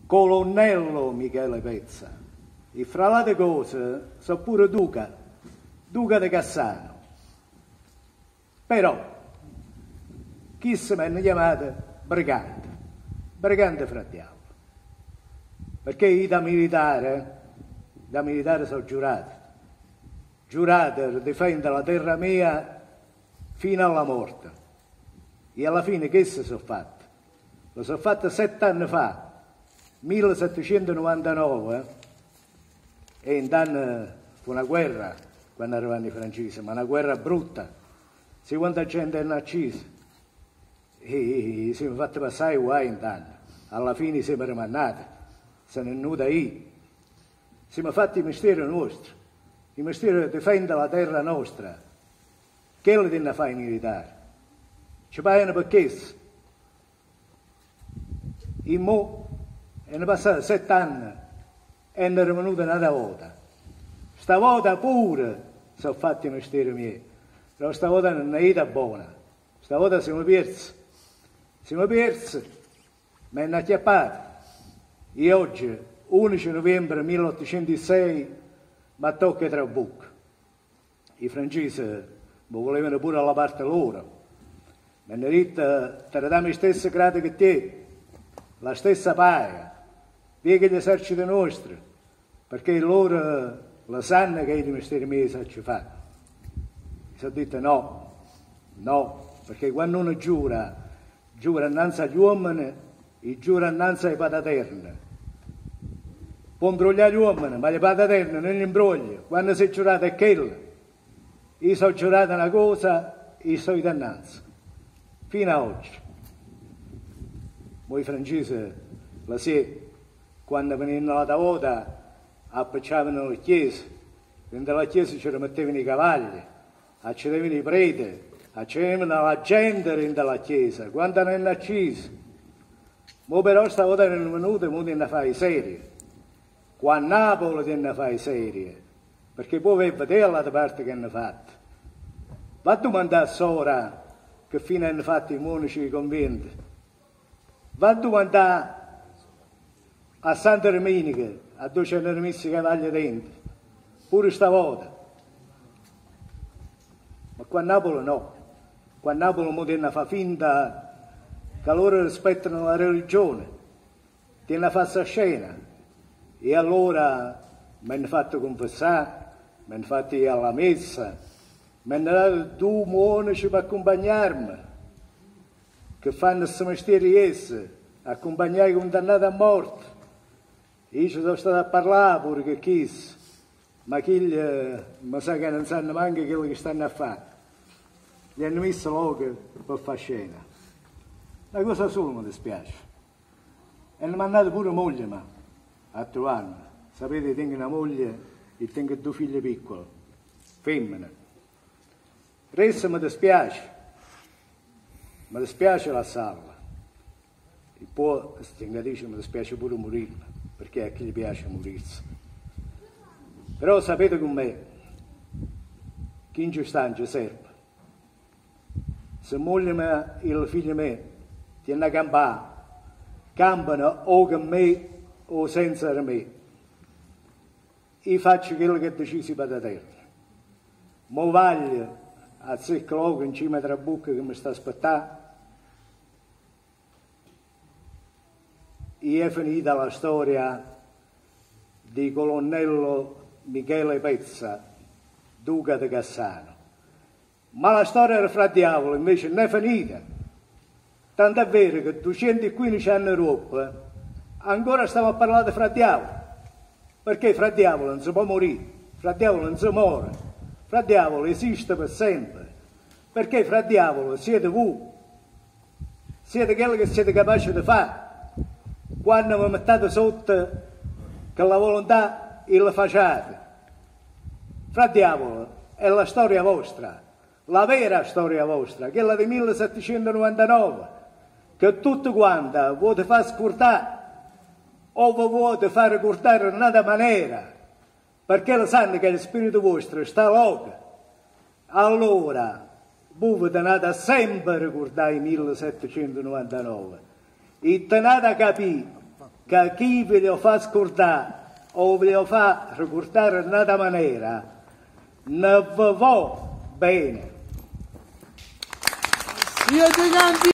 colonnello Michele Pezza. E fra le altre cose so pure duca di Cassano. Però, chi se mi hanno chiamato brigante fra diavolo. Perché io da militare sono giurato per difendere la terra mia fino alla morte. E alla fine che si sono fatto? Lo sono fatto 7 anni fa, 1799, e intanto fu una guerra quando arrivavano i francesi, ma una guerra brutta. Se quanta gente è accesa e siamo fatti passare i guai intanto. Alla fine siamo rimandati, se ne è venuta io. Siamo fatti il mestiere nostro, il mestiere di difendere la terra nostra. Che lo devono fare i militari? Ci pagano per questo. E mo' hanno passato 7 anni e hanno rimanuto un'altra volta. Stavolta pure sono fatti i mestieri miei, però stavolta non è ida buona. Stavolta siamo persi, mi hanno acchiappato. E oggi, 11 novembre 1806, mi tocca tra buco. I francesi mi volevano pure alla parte loro. Mi hanno detto, te ne diamo le stesse grade che te, la stessa paga, piega gli eserciti nostri, perché loro lo sanno che i mestieri miei ci fanno. Mi sono detto no, perché quando uno giura innanzi agli uomini e giura innanzi ai pataterni. Può imbrogliare gli uomini, ma le pataterni non li imbroglia. Quando si è giurato è quello. Io sono giurato una cosa e sto innanzi. Fino a oggi. Voi francesi, la sera, quando venivano alla volta, appicciavano le chiese. Dentro la chiesa ci rimettevano i cavalli, accendevano i preti, accendevano la gente dentro la chiesa. Quando non hanno acceso. Ma però stavolta non è venuto, mo devono fare serie. Qua a Napoli devono fare serie. Perché poi vedete all'altra parte che hanno fatto. Va a domandare a Sora che fine hanno fatto i monaci e i conventi. Va a domandare a Santa Domenica, a dove ci hanno messo i cavalli dentro. Pure stavolta. Ma qua a Napoli no. Qua a Napoli mo devono fare finta che loro rispettano la religione. Devono fare questa scena. E allora mi hanno fatto confessare, mi hanno fatto alla messa, mi hanno dato 2 monaci per accompagnarmi, che fanno questo mestiere esse, accompagnare i condannati a morte. Io ci sono stato a parlare pure che chissà, ma chi mi sa che non sanno neanche quello che stanno a fare. Gli hanno messo l'oca per fare scena. Una cosa sola mi dispiace. E hanno mandato pure moglie, ma a trovarmi. Sapete, tengo una moglie e tengo 2 figlie piccole, femmine. Resta mi dispiace la sala. E poi, tengo a dire, mi dispiace pure morire, perché a chi gli piace morirsi. Però sapete com'è, che in giustizia serve. Se moglie mia e il figlio mio tiene a campare, campano o con me o senza di me. Io faccio quello che decisi per la terra. Mo vaglio a zecco in cima tra buca che mi sta aspettando. E è finita la storia di colonnello Michele Pezza, duca di Cassano. Ma la storia del fra diavolo invece non è finita. Tanto è vero che 215 anni dopo ancora stiamo a parlare di fra diavolo. Perché fra diavolo non si può morire, fra diavolo non si muore, fra diavolo esiste per sempre. Perché fra diavolo siete voi, siete quello che siete capaci di fare. Quando vi mettete sotto che la volontà e la facciate. Fra diavolo è la storia vostra, la vera storia vostra, quella del 1799, che tutto quanto vuole far scordare o vi vuole far ricordare in un'altra maniera, perché lo sanno che lo spirito vostro sta loco. Allora, voi vi tenete sempre a ricordare il 1799 e tenete a capire che chi ve lo fa scordare o ve lo fa ricordare in un'altra maniera, ne va bene. Siete